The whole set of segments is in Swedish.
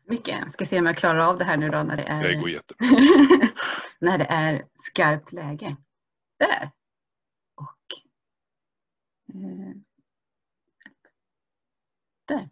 Mycket. Jag ska se om jag klarar av det här nu då när det är, Det går jättebra. när det är skarpt läge. Där. Och där.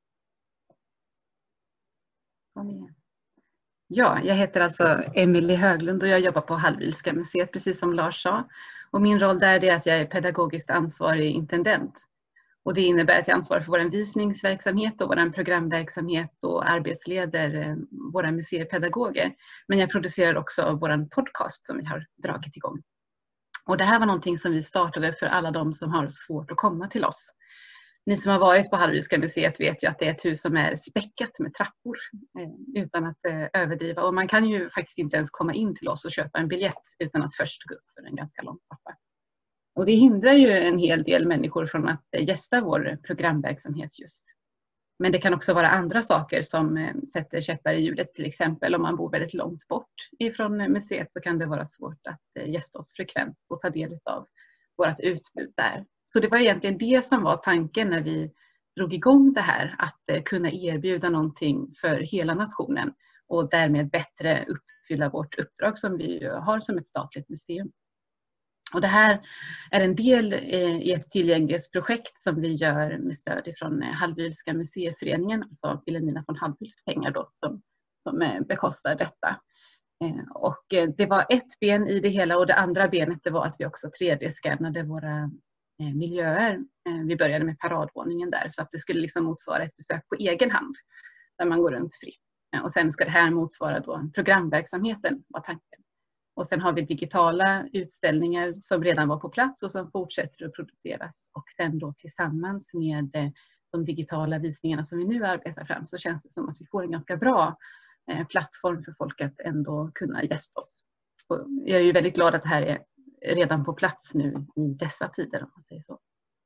Kom igen. Ja, jag heter alltså Emelie Höglund och jag jobbar på Hallwylska museet, precis som Lars sa. Och min roll där är att jag är pedagogiskt ansvarig intendent. Och det innebär att jag ansvarar för vår visningsverksamhet och vår programverksamhet och arbetsleder våra museipedagoger. Men jag producerar också vår podcast som vi har dragit igång. Och det här var någonting som vi startade för alla de som har svårt att komma till oss. Ni som har varit på Hallwylska museet vet ju att det är ett hus som är späckat med trappor utan att överdriva. Och man kan ju faktiskt inte ens komma in till oss och köpa en biljett utan att först gå upp för en ganska lång trappa. Och det hindrar ju en hel del människor från att gästa vår programverksamhet just. Men det kan också vara andra saker som sätter käppar i hjulet. Till exempel om man bor väldigt långt bort ifrån museet så kan det vara svårt att gästa oss frekvent och ta del av vårt utbud där. Så det var egentligen det som var tanken när vi drog igång det här. Att kunna erbjuda någonting för hela nationen och därmed bättre uppfylla vårt uppdrag som vi har som ett statligt museum. Och det här är en del i ett tillgänglighetsprojekt som vi gör med stöd från Hallwylska museiföreningen, alltså Wilhelmina von Hallwyls pengar då, som bekostar detta. Och det var ett ben i det hela och det andra benet det var att vi också 3D-skannade våra miljöer. Vi började med paradvåningen där så att det skulle liksom motsvara ett besök på egen hand där man går runt fritt. Och sen ska det här motsvara då programverksamheten var tanken. Och sen har vi digitala utställningar som redan var på plats och som fortsätter att produceras. Och sen då tillsammans med de digitala visningarna som vi nu arbetar fram så känns det som att vi får en ganska bra plattform för folk att ändå kunna gästa oss. Och jag är ju väldigt glad att det här är redan på plats nu i dessa tider om man säger så.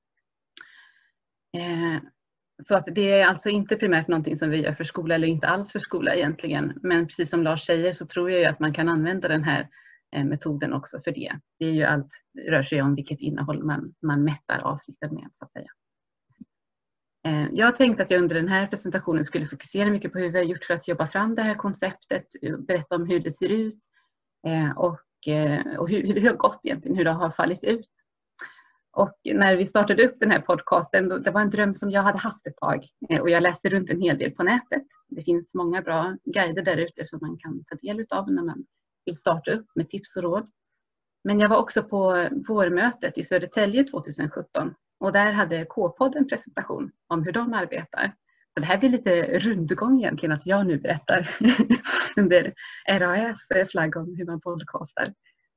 Så att det är alltså inte primärt någonting som vi gör för skola eller inte alls för skola egentligen. Men precis som Lars säger så tror jag ju att man kan använda den här metoden också för det. Det är ju allt rör sig om vilket innehåll man mättar avsnittet med så att säga. Jag tänkte att jag under den här presentationen skulle fokusera mycket på hur vi har gjort för att jobba fram det här konceptet, berätta om hur det ser ut och hur det har gått egentligen, hur det har fallit ut. Och när vi startade upp den här podcasten, det var en dröm som jag hade haft ett tag. Och jag läste runt en hel del på nätet. Det finns många bra guider där ute som man kan ta del av när man vill starta upp med tips och råd. Men jag var också på vårmötet i Södertälje 2017. Och där hade K-podd en presentation om hur de arbetar. Så det här blir lite rundgång egentligen att jag nu berättar under RAS flagg om hur man podcastar.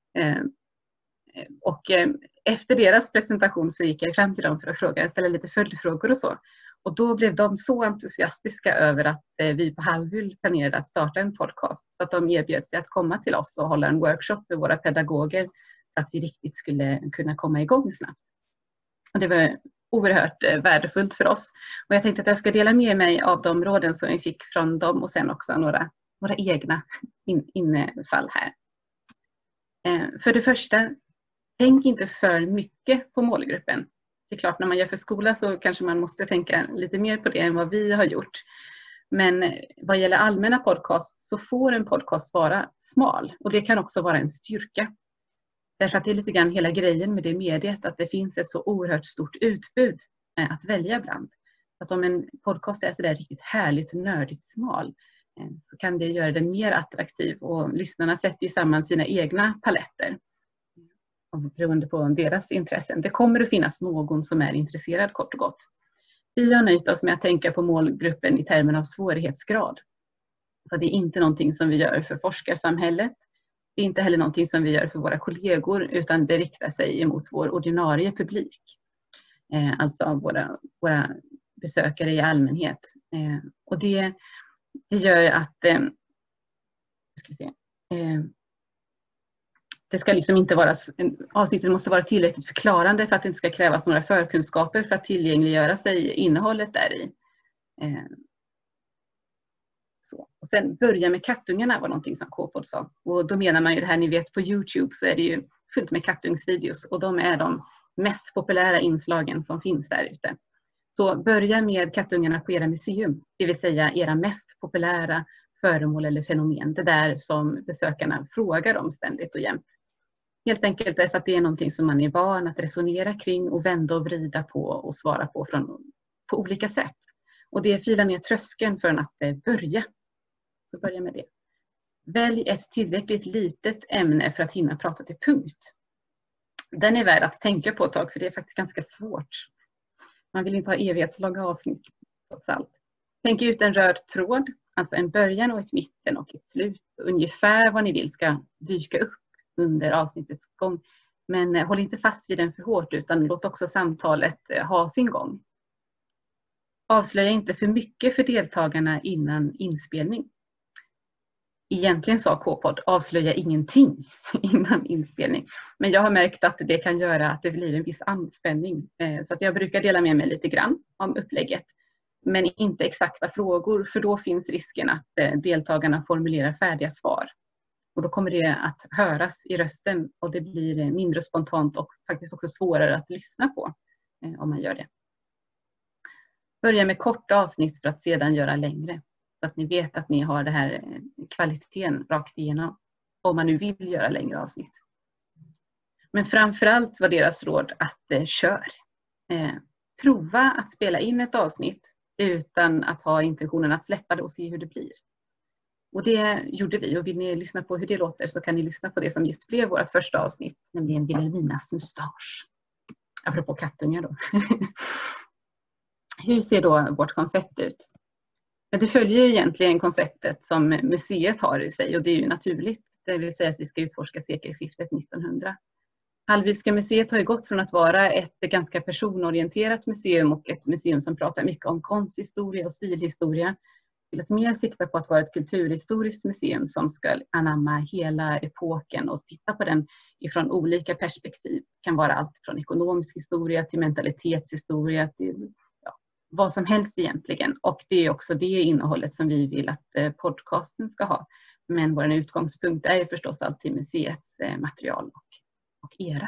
Och efter deras presentation så gick jag fram till dem för att ställa lite följdfrågor och så. Och då blev de så entusiastiska över att vi på Hallwyl planerade att starta en podcast. Så att de erbjöd sig att komma till oss och hålla en workshop med våra pedagoger. Så att vi riktigt skulle kunna komma igång snabbt. Och det var oerhört värdefullt för oss. Och jag tänkte att jag ska dela med mig av de råden som vi fick från dem. Och sen också några egna infall här. För det första. Tänk inte för mycket på målgruppen. Det är klart när man gör för skola så kanske man måste tänka lite mer på det än vad vi har gjort. Men vad gäller allmänna podcasts så får en podcast vara smal. Och det kan också vara en styrka. Därför att det är lite grann hela grejen med det mediet att det finns ett så oerhört stort utbud att välja bland. Att om en podcast är så där riktigt härligt nördigt smal så kan det göra den mer attraktiv. Och lyssnarna sätter ju samman sina egna paletter. Beroende på deras intressen. Det kommer att finnas någon som är intresserad kort och gott. Vi har nöjt oss med att tänka på målgruppen i termen av svårighetsgrad. Så det är inte någonting som vi gör för forskarsamhället. Det är inte heller någonting som vi gör för våra kollegor utan det riktar sig emot vår ordinarie publik. Alltså våra besökare i allmänhet. Och det gör att det ska liksom inte vara, avsnittet måste vara tillräckligt förklarande för att det inte ska krävas några förkunskaper för att tillgängliggöra sig innehållet där i. Så. Och sen börja med kattungarna var någonting som K-podd sa. Och då menar man ju det här ni vet på YouTube så är det ju fullt med kattungsvideos och de är de mest populära inslagen som finns där ute. Så börja med kattungarna på era museum, det vill säga era mest populära föremål eller fenomen. Det där som besökarna frågar om ständigt och jämt. Helt enkelt därför att det är någonting som man är van att resonera kring och vända och vrida på och svara på på olika sätt. Och det filar ner tröskeln för att börja. Så börja med det. Välj ett tillräckligt litet ämne för att hinna prata till punkt. Den är värd att tänka på ett tag, för det är faktiskt ganska svårt. Man vill inte ha evighetslånga avsnitt trots allt. Tänk ut en röd tråd, alltså en början och ett mitten och ett slut. Ungefär vad ni vill ska dyka upp under avsnittets gång. Men håll inte fast vid den för hårt, utan låt också samtalet ha sin gång. Avslöja inte för mycket för deltagarna innan inspelning. Egentligen sa K-podd, avslöja ingenting innan inspelning. Men jag har märkt att det kan göra att det blir en viss anspänning. Så att jag brukar dela med mig lite grann om upplägget. Men inte exakta frågor, för då finns risken att deltagarna formulerar färdiga svar. Och då kommer det att höras i rösten och det blir mindre spontant och faktiskt också svårare att lyssna på om man gör det. Börja med korta avsnitt för att sedan göra längre. Så att ni vet att ni har det här kvaliteten rakt igenom om man nu vill göra längre avsnitt. Men framförallt var deras råd att kör. Prova att spela in ett avsnitt utan att ha intentionen att släppa det och se hur det blir. Och det gjorde vi, och vill ni lyssna på hur det låter så kan ni lyssna på det som just blev vårt första avsnitt, nämligen Wilhelminas mustasch. Apropå kattungar då. Hur ser då vårt koncept ut? Det följer egentligen konceptet som museet har i sig, och det är ju naturligt. Det vill säga att vi ska utforska sekelskiftet 1900. Hallwylska museet har ju gått från att vara ett ganska personorienterat museum och ett museum som pratar mycket om konsthistoria och stilhistoria till att mer sikta på att vara ett kulturhistoriskt museum som ska anamma hela epoken och titta på den ifrån olika perspektiv. Det kan vara allt från ekonomisk historia till mentalitetshistoria till vad som helst egentligen. Och det är också det innehållet som vi vill att podcasten ska ha. Men vår utgångspunkt är ju förstås alltid museets material och era.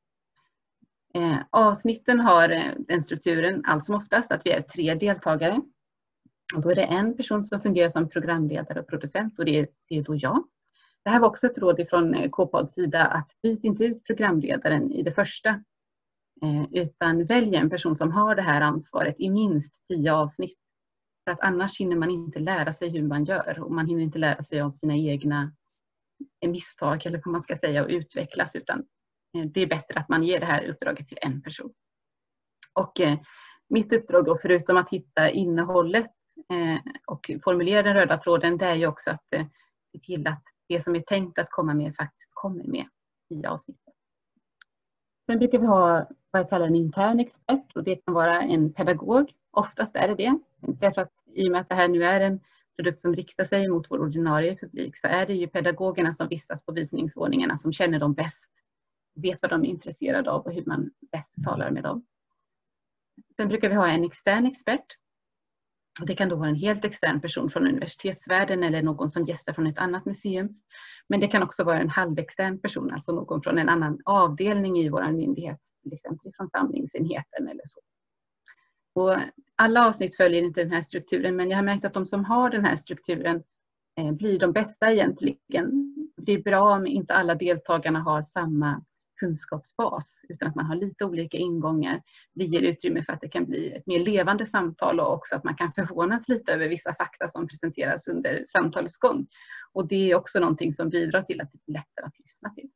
Avsnitten har den strukturen allt som oftast att vi är 3 deltagare. Och då är det en person som fungerar som programledare och producent, och det är då jag. Det här var också ett råd från K-podds sida att byt inte ut programledaren i det första. Utan välj en person som har det här ansvaret i minst 10 avsnitt. För att annars hinner man inte lära sig hur man gör, och man hinner inte lära sig av sina egna misstag eller vad man ska säga och utvecklas, utan det är bättre att man ger det här uppdraget till en person. Och mitt uppdrag då, förutom att hitta innehållet och formulera den röda tråden, det är ju också att se till att det som är tänkt att komma med faktiskt kommer med i avsnittet. Sen brukar vi ha vad jag kallar en intern expert, och det kan vara en pedagog. Oftast är det. Därför att i och med att det här nu är en produkt som riktar sig mot vår ordinarie publik, så är det ju pedagogerna som vistas på visningsordningarna som känner dem bäst. Vet vad de är intresserade av och hur man bäst talar med dem. Sen brukar vi ha en extern expert. Och det kan då vara en helt extern person från universitetsvärlden eller någon som gästar från ett annat museum. Men det kan också vara en halvextern person, alltså någon från en annan avdelning i vår myndighet, till exempel från samlingsenheten eller så. Och alla avsnitt följer inte den här strukturen, men jag har märkt att de som har den här strukturen blir de bästa egentligen. Det är bra om inte alla deltagarna har samma kunskapsbas, utan att man har lite olika ingångar. Det ger utrymme för att det kan bli ett mer levande samtal, och också att man kan förvånas lite över vissa fakta som presenteras under samtalets gång. Och det är också någonting som bidrar till att det blir lättare att lyssna till.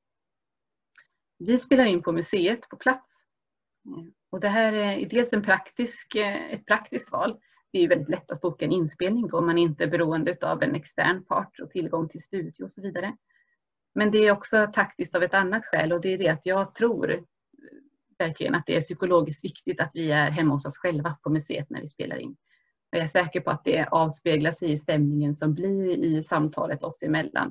Vi spelar in på museet på plats. Och det här är dels ett praktiskt val. Det är väldigt lätt att boka en inspelning då man inte är beroende av en extern part och tillgång till studio och så vidare. Men det är också taktiskt av ett annat skäl, och det är det att jag tror verkligen att det är psykologiskt viktigt att vi är hemma hos oss själva på museet när vi spelar in. Jag är säker på att det avspeglar sig i stämningen som blir i samtalet oss emellan.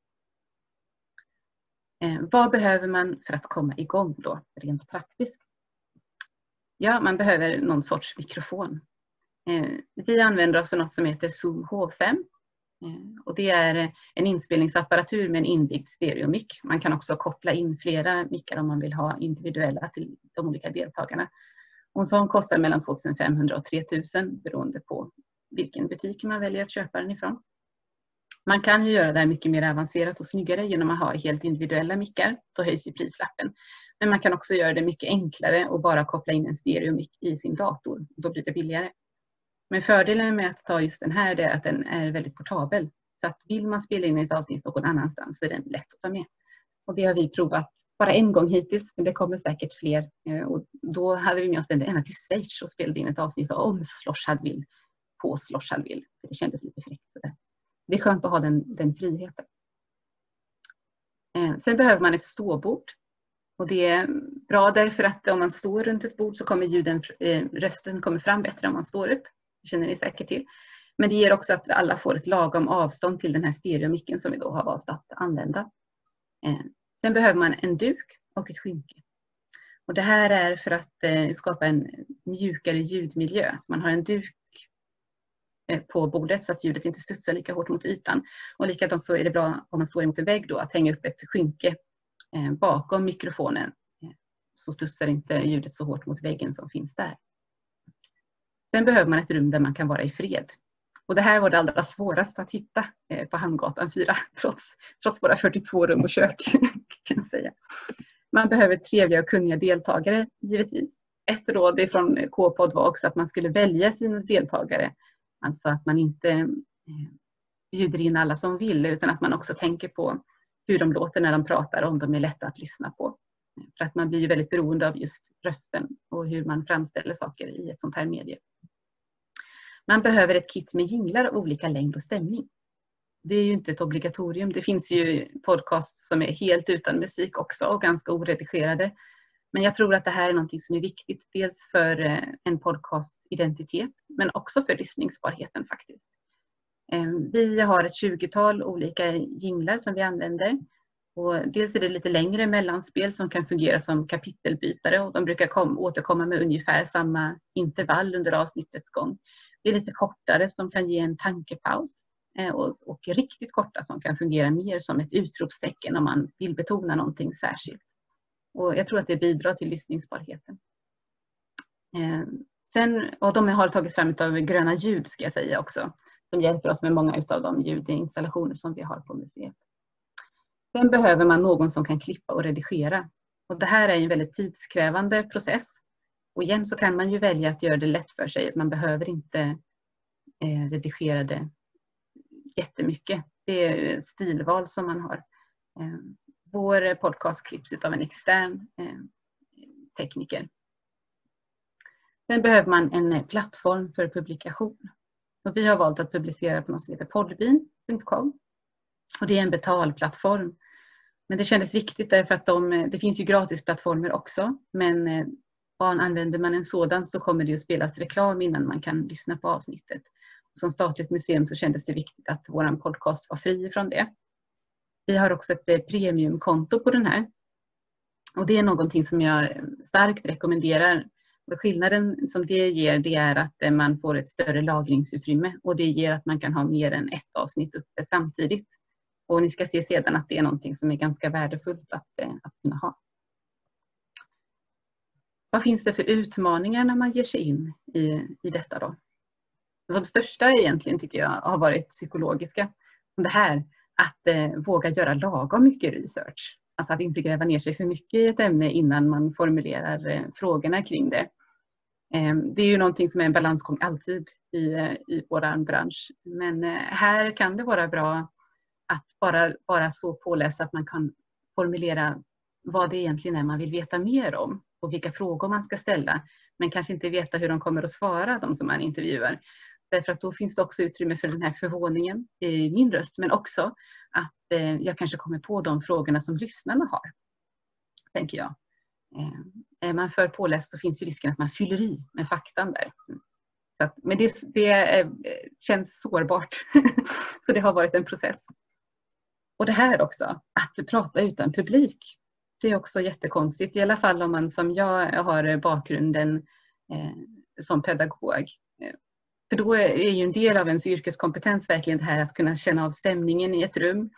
Vad behöver man för att komma igång då, rent praktiskt? Ja, man behöver någon sorts mikrofon. Vi använder oss av något som heter Zoom H5. Och det är en inspelningsapparatur med en inbyggd stereomick. Man kan också koppla in flera mickar om man vill ha individuella till de olika deltagarna. Och en sån kostar mellan 2500 och 3000 beroende på vilken butik man väljer att köpa den ifrån. Man kan ju göra det här mycket mer avancerat och snyggare genom att ha helt individuella mickar. Då höjs ju prislappen. Men man kan också göra det mycket enklare och bara koppla in en stereomick i sin dator. Då blir det billigare. Men fördelen med att ta just den här är att den är väldigt portabel. Så att vill man spela in ett avsnitt någon annanstans så är den lätt att ta med. Och det har vi provat bara en gång hittills, men det kommer säkert fler. Och då hade vi med oss den ända till Schweiz och spelade in ett avsnitt om Schloss Hadwil på Schloss Hadwil. Det kändes lite fräckt. Det är skönt att ha den friheten. Sen behöver man ett ståbord. Och det är bra därför att om man står runt ett bord så kommer rösten kommer fram bättre om man står upp. Det känner ni säkert till. Men det ger också att alla får ett lagom avstånd till den här stereomicken som vi då har valt att använda. Sen behöver man en duk och ett skynke. Och det här är för att skapa en mjukare ljudmiljö. Så man har en duk på bordet så att ljudet inte studsar lika hårt mot ytan. Och likadant så är det bra om man står emot en vägg då att hänga upp ett skynke bakom mikrofonen. Så studsar inte ljudet så hårt mot väggen som finns där. Sen behöver man ett rum där man kan vara i fred. Och det här var det allra svåraste att hitta på Hamngatan 4 trots bara 42 rum och kök kan jag säga. Man behöver trevliga och kunniga deltagare givetvis. Ett råd från K-podd var också att man skulle välja sina deltagare. Alltså att man inte bjuder in alla som vill utan att man också tänker på hur de låter när de pratar om de är lätta att lyssna på. För att man blir ju väldigt beroende av just rösten och hur man framställer saker i ett sånt här medie. Man behöver ett kit med jinglar av olika längd och stämning. Det är ju inte ett obligatorium. Det finns ju podcasts som är helt utan musik också och ganska oredigerade. Men jag tror att det här är någonting som är viktigt. Dels för en podcasts identitet men också för lyssningsbarheten faktiskt. Vi har ett 20-tal olika jinglar som vi använder. Och dels är det lite längre mellanspel som kan fungera som kapitelbytare och de brukar återkomma med ungefär samma intervall under avsnittets gång. Det är lite kortare som kan ge en tankepaus och riktigt korta som kan fungera mer som ett utropstecken om man vill betona någonting särskilt. Och jag tror att det bidrar till lyssningsbarheten. Och de har tagits fram av Gröna ljud ska jag säga också. Som hjälper oss med många av de ljudinstallationer som vi har på museet. Sen behöver man någon som kan klippa och redigera. Och det här är en väldigt tidskrävande process. Och igen så kan man ju välja att göra det lätt för sig. Man behöver inte redigera det jättemycket. Det är ett stilval som man har. Vår podcast klipps av en extern tekniker. Sen behöver man en plattform för publikation. Och vi har valt att publicera på något som heter podbean.com. Och det är en betalplattform. Men det kändes viktigt därför att det finns ju gratisplattformar också. Men använder man en sådan så kommer det ju spelas reklam innan man kan lyssna på avsnittet. Som statligt museum så kändes det viktigt att vår podcast var fri från det. Vi har också ett premiumkonto på den här. Och det är någonting som jag starkt rekommenderar. Skillnaden som det ger det är att man får ett större lagringsutrymme. Och det ger att man kan ha mer än ett avsnitt uppe samtidigt. Och ni ska se sedan att det är någonting som är ganska värdefullt att kunna ha. Vad finns det för utmaningar när man ger sig in i detta då? De största egentligen tycker jag har varit psykologiska. Det här att våga göra lagom mycket research. Alltså att inte gräva ner sig för mycket i ett ämne innan man formulerar frågorna kring det. Det är ju någonting som är en balansgång alltid i vår bransch. Men här kan det vara bra att bara så påläsa att man kan formulera vad det egentligen är man vill veta mer om. Och vilka frågor man ska ställa. Men kanske inte veta hur de kommer att svara, de som man intervjuar. Därför att då finns det också utrymme för den här förvåningen i min röst. Men också att jag kanske kommer på de frågorna som lyssnarna har. Tänker jag. Är man för påläst så finns ju risken att man fyller i med faktan där. Så att, men det känns sårbart. Så det har varit en process. Och det här också, att prata utan publik. Det är också jättekonstigt. I alla fall om man som jag har bakgrunden som pedagog. För då är ju en del av ens yrkeskompetens verkligen det här att kunna känna av stämningen i ett rum.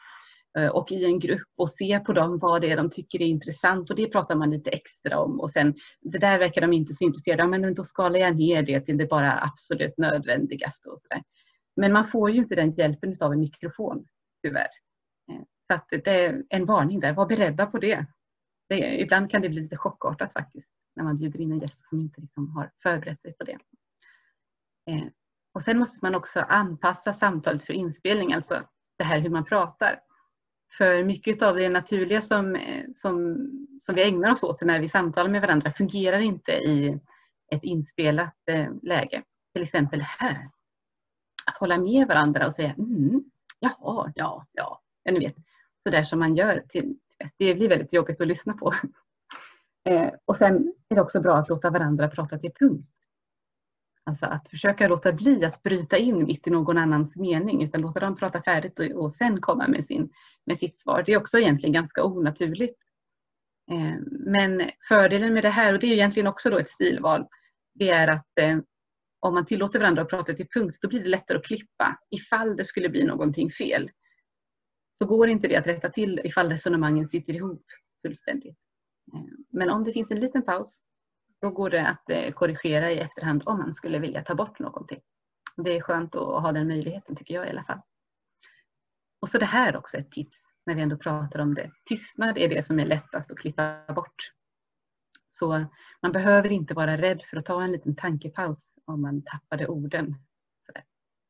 och i en grupp och se på dem vad det är de tycker är intressant, och det pratar man lite extra om, och sen det där verkar de inte så intresserade av, men då skalar jag ner det till det bara absolut nödvändigaste och så där. Men man får ju inte den hjälpen av en mikrofon, tyvärr. Så att det är en varning där, var beredda på det. Ibland kan det bli lite chockartat faktiskt, när man bjuder in en gäst som inte liksom har förberett sig på det. Och sen måste man också anpassa samtalet för inspelning, alltså det här hur man pratar. För mycket av det naturliga som vi ägnar oss åt när vi samtalar med varandra fungerar inte i ett inspelat läge. Till exempel här. Att hålla med varandra och säga jaha, ja, ni vet. Så där som man gör till det blir väldigt jobbigt att lyssna på. Och sen är det också bra att låta varandra prata till punkt. Alltså att försöka låta bli att bryta in mitt i någon annans mening, utan låta dem prata färdigt och sen komma med sitt svar. Det är också egentligen ganska onaturligt. Men fördelen med det här, och det är egentligen också då ett stilval, det är att om man tillåter varandra att prata till punkt, då blir det lättare att klippa ifall det skulle bli någonting fel. Så går inte det att rätta till ifall resonemangen sitter ihop fullständigt. Men om det finns en liten paus, då går det att korrigera i efterhand om man skulle vilja ta bort någonting. Det är skönt att ha den möjligheten, tycker jag i alla fall. Och så det här också ett tips när vi ändå pratar om det. Tystnad är det som är lättast att klippa bort. Så man behöver inte vara rädd för att ta en liten tankepaus om man tappade orden. Sådär.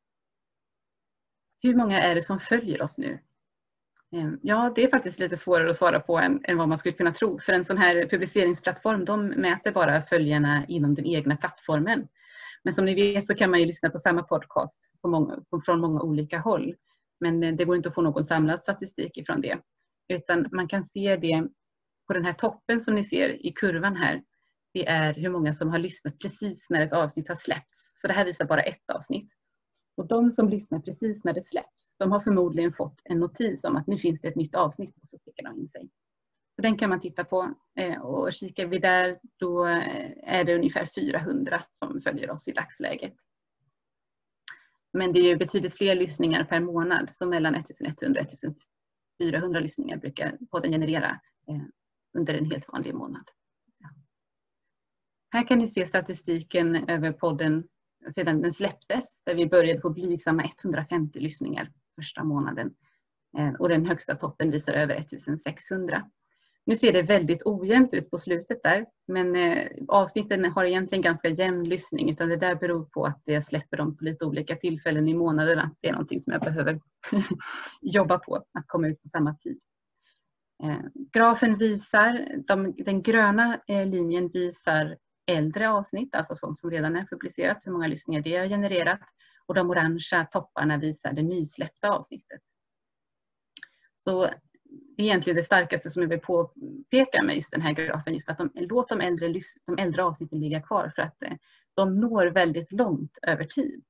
Hur många är det som följer oss nu? Ja, det är faktiskt lite svårare att svara på än vad man skulle kunna tro. För en sån här publiceringsplattform, de mäter bara följarna inom den egna plattformen. Men som ni vet så kan man ju lyssna på samma podcast från många olika håll. Men det går inte att få någon samlad statistik ifrån det. Utan man kan se det på den här toppen som ni ser i kurvan här. Det är hur många som har lyssnat precis när ett avsnitt har släppts. Så det här visar bara ett avsnitt. Och de som lyssnar precis när det släpps, de har förmodligen fått en notis om att nu finns det ett nytt avsnitt, och så klickar de in sig. Så den kan man titta på, och kikar vi där, då är det ungefär 400 som följer oss i dagsläget. Men det är ju betydligt fler lyssningar per månad, så mellan 1100 och 1400 lyssningar brukar podden generera under en helt vanlig månad. Ja. Här kan ni se statistiken över podden sedan den släpptes, där vi började på blygsamma 150 lyssningar första månaden. Och den högsta toppen visar över 1600. Nu ser det väldigt ojämnt ut på slutet där, men avsnitten har egentligen ganska jämn lyssning, utan det där beror på att jag släpper dem på lite olika tillfällen i månaderna. Det är någonting som jag behöver jobba på, att komma ut på samma tid. Grafen visar, den gröna linjen visar äldre avsnitt, alltså sånt som redan är publicerat, hur många lyssningar det har genererat. Och de orangea topparna visar det nysläppta avsnittet. Så det är egentligen det starkaste som jag vill påpeka med just den här grafen, just att låt de äldre avsnitten ligga kvar, för att de når väldigt långt över tid.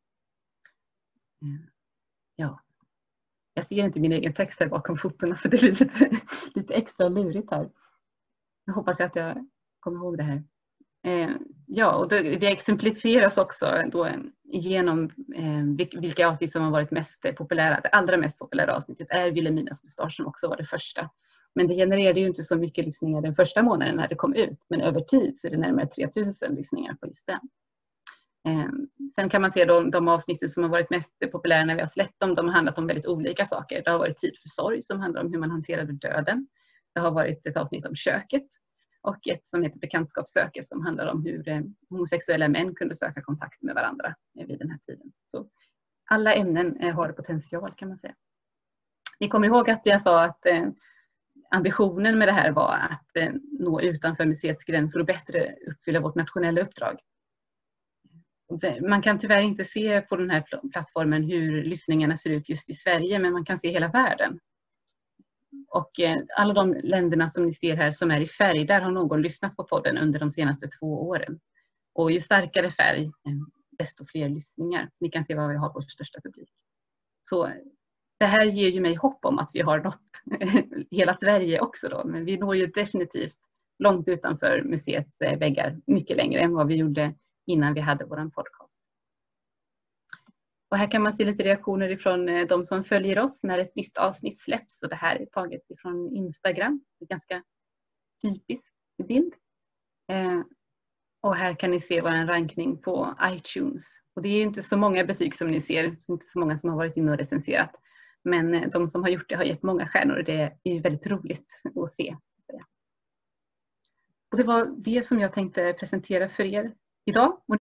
Ja. Jag ser inte min egen text här bakom fotorna, så det är lite extra lurigt här. Jag hoppas att jag kommer ihåg det här. Ja, och det exemplifieras också då genom vilka avsnitt som har varit mest populära. Det allra mest populära avsnittet är Wilhelminas mustasch, som också var det första. Men det genererade ju inte så mycket lyssningar den första månaden när det kom ut. Men över tid så är det närmare 3000 lyssningar på just den. Sen kan man se de avsnitten som har varit mest populära när vi har släppt dem. De har handlat om väldigt olika saker. Det har varit Tid för sorg, som handlar om hur man hanterade döden. Det har varit ett avsnitt om köket. Och ett som heter Bekantskapssöker, som handlar om hur homosexuella män kunde söka kontakt med varandra vid den här tiden. Så alla ämnen har potential, kan man säga. Ni kommer ihåg att jag sa att ambitionen med det här var att nå utanför museets gränser och bättre uppfylla vårt nationella uppdrag. Man kan tyvärr inte se på den här plattformen hur lyssningarna ser ut just i Sverige, men man kan se hela världen. Och alla de länderna som ni ser här som är i färg, där har någon lyssnat på podden under de senaste 2 åren. Och ju starkare färg, desto fler lyssningar. Så ni kan se vad vi har vår största publik. Så det här ger ju mig hopp om att vi har nått hela Sverige också då. Men vi når ju definitivt långt utanför museets väggar. Mycket längre än vad vi gjorde innan vi hade vår podcast. Och här kan man se lite reaktioner ifrån de som följer oss när ett nytt avsnitt släpps. Och det här är taget ifrån Instagram. Det är ganska typisk bild. Och här kan ni se vår rankning på iTunes. Och det är ju inte så många betyg som ni ser. Inte så många som har varit inne och recenserat. Men de som har gjort det har gett många stjärnor. Och det är ju väldigt roligt att se. Och det var det som jag tänkte presentera för er idag.